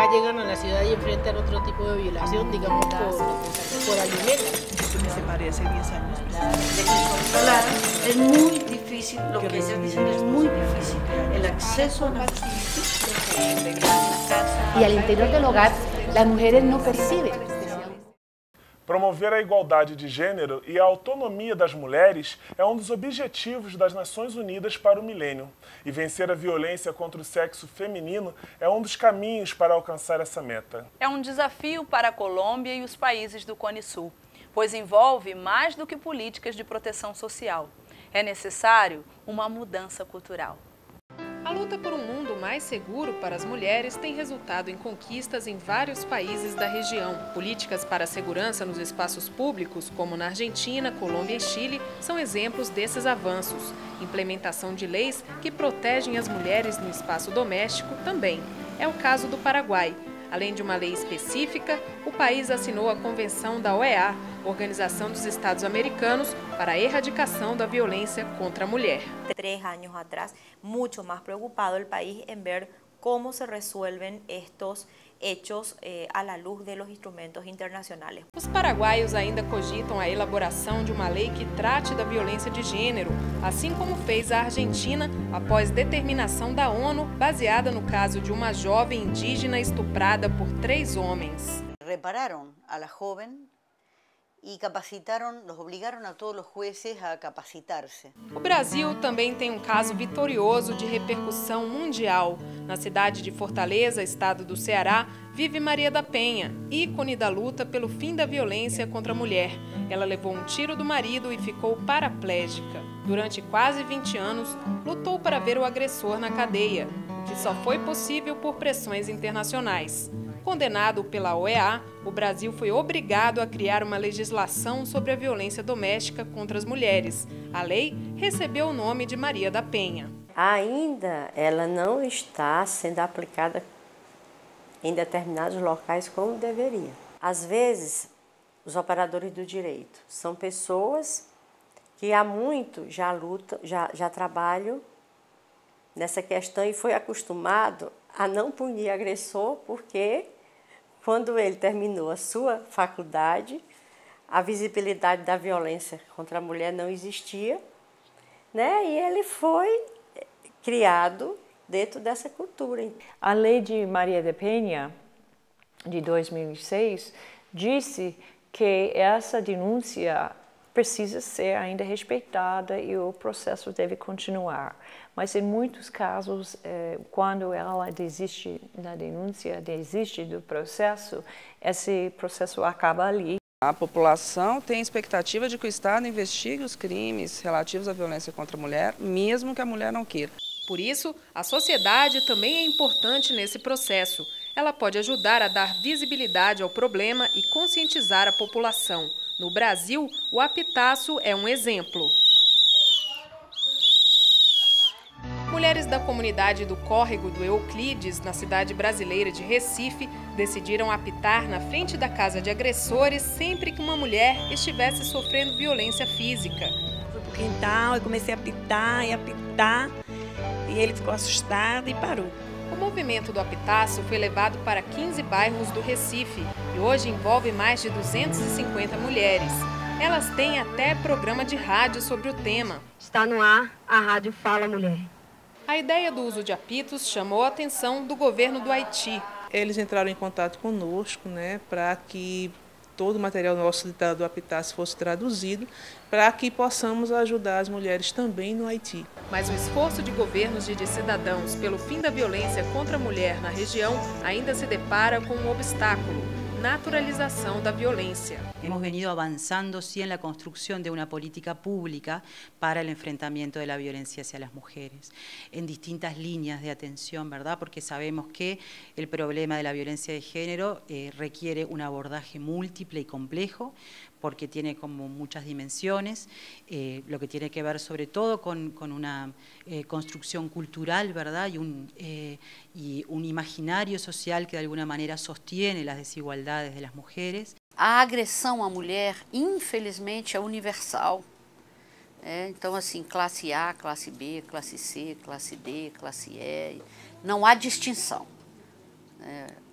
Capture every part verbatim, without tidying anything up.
acá llegan a la ciudad y enfrentan otro tipo de violación, digamos, por, por alimentos. Me separé hace diez años. Descontrolada. Es muy difícil, lo que estás diciendo es muy difícil. El acceso a la justicia. Y al interior del hogar, las mujeres no perciben. Promover a igualdade de gênero e a autonomia das mulheres é um dos objetivos das Nações Unidas para o milênio. E vencer a violência contra o sexo feminino é um dos caminhos para alcançar essa meta. É um desafio para a Colômbia e os países do Cone Sul, pois envolve mais do que políticas de proteção social. É necessário uma mudança cultural. A luta por um mundo mais seguro para as mulheres tem resultado em conquistas em vários países da região. Políticas para a segurança nos espaços públicos, como na Argentina, Colômbia e Chile, são exemplos desses avanços. Implementação de leis que protegem as mulheres no espaço doméstico também. É o caso do Paraguai. Além de uma lei específica, o país assinou a Convenção da O E A, Organização dos Estados Americanos, para a erradicação da violência contra a mulher. Tres años atrás, mucho más preocupado el país en ver cómo se resuelven estos hechos eh, a la luz de los instrumentos internacionales. Os paraguaios ainda cogitam a elaboração de uma lei que trate da violência de gênero, assim como fez a Argentina após determinação da ONU, baseada no caso de uma jovem indígena estuprada por três homens. Repararon a la joven e capacitaron, los obligaron a todos os jueces a capacitar-se. O Brasil também tem um caso vitorioso de repercussão mundial. Na cidade de Fortaleza, estado do Ceará, vive Maria da Penha, ícone da luta pelo fim da violência contra a mulher. Ela levou um tiro do marido e ficou paraplégica. Durante quase vinte anos, lutou para ver o agressor na cadeia, o que só foi possível por pressões internacionais. Condenado pela O E A, o Brasil foi obrigado a criar uma legislação sobre a violência doméstica contra as mulheres. A lei recebeu o nome de Maria da Penha. Ainda ela não está sendo aplicada em determinados locais como deveria. Às vezes, os operadores do direito são pessoas que há muito já lutam, já, já trabalham nessa questão e foi acostumado a não punir agressor, porque quando ele terminou a sua faculdade, a visibilidade da violência contra a mulher não existia, né? E ele foi criado dentro dessa cultura. A lei de Maria da Penha, de dois mil e seis, disse que essa denúncia precisa ser ainda respeitada e o processo deve continuar. Mas em muitos casos, eh, quando ela desiste da denúncia, desiste do processo, esse processo acaba ali. A população tem expectativa de que o Estado investigue os crimes relativos à violência contra a mulher, mesmo que a mulher não queira. Por isso, a sociedade também é importante nesse processo. Ela pode ajudar a dar visibilidade ao problema e conscientizar a população. No Brasil, o apitaço é um exemplo. Mulheres da comunidade do Córrego do Euclides, na cidade brasileira de Recife, decidiram apitar na frente da casa de agressores sempre que uma mulher estivesse sofrendo violência física. Fui pro quintal e comecei a apitar e apitar, e ele ficou assustado e parou. O movimento do apitaço foi levado para quinze bairros do Recife e hoje envolve mais de duzentas e cinquenta mulheres. Elas têm até programa de rádio sobre o tema. Está no ar a Rádio Fala Mulher. A ideia do uso de apitos chamou a atenção do governo do Haiti. Eles entraram em contato conosco, né, para que todo o material nosso do apitaço fosse traduzido, para que possamos ajudar as mulheres também no Haiti. Mas o esforço de governos e de cidadãos pelo fim da violência contra a mulher na região ainda se depara com um obstáculo: naturalização da violência. Hemos venido avanzando sí en la construcción de una política pública para el enfrentamiento de la violencia hacia las mujeres, en distintas líneas de atención, ¿verdad? Porque sabemos que el problema de la violencia de género eh, requiere un abordaje múltiple y complejo, porque tiene como muchas dimensiones, eh, lo que tiene que ver sobre todo con, con una eh, construcción cultural, ¿verdad? Y un, eh, y un imaginario social que de alguna manera sostiene las desigualdades de las mujeres. A agressão à mulher, infelizmente, é universal. É, então, assim, classe A, classe B, classe C, classe D, classe E, não há distinção. É,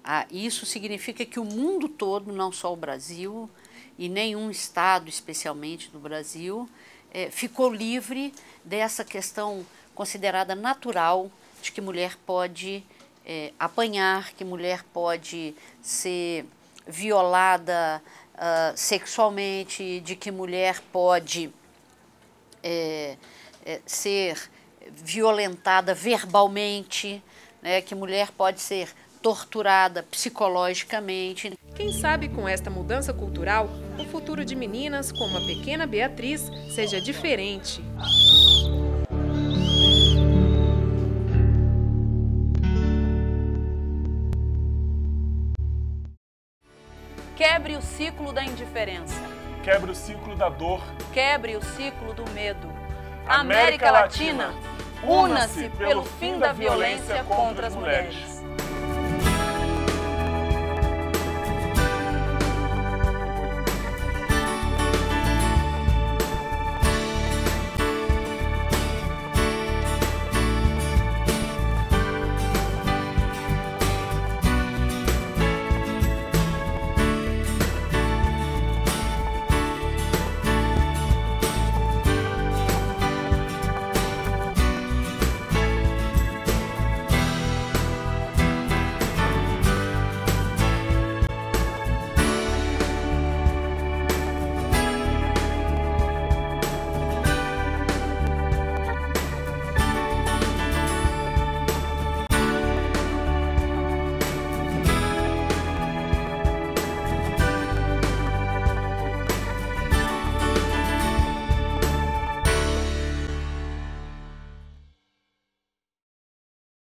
Ah, isso significa que o mundo todo, não só o Brasil, e nenhum estado especialmente do Brasil, é, ficou livre dessa questão considerada natural de que mulher pode é, apanhar, que mulher pode ser violada uh, sexualmente, de que mulher pode é, é, ser violentada verbalmente, né, que mulher pode ser torturada psicologicamente. Quem sabe com esta mudança cultural, o futuro de meninas como a pequena Beatriz seja diferente. Quebre o ciclo da indiferença. Quebre o ciclo da dor. Quebre o ciclo do medo. América América Latina, Latina, una-se pelo fim da violência contra as mulheres.